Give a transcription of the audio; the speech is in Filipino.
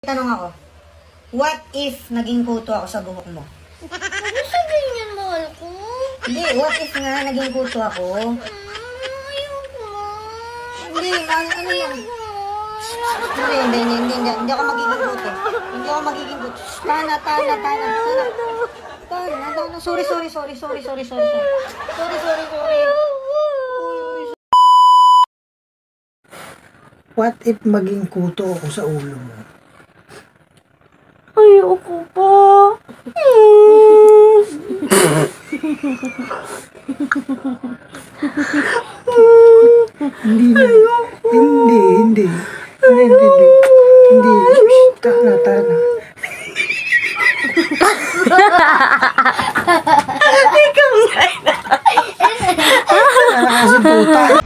Tanong ako, what if naging kuto ako sa buhok mo? Ano sabihin yan, mahal ko? Hindi, what if nga naging kuto ako? Ayoko. Hindi, ano yan? Hindi ako magiging kuto. Hindi ako magiging kuto. Tana. Sorry. What if maging kuto ako sa ulo mo? Ayoko po. Hindi. Tana. Ikaw nga. Tana kasi puta.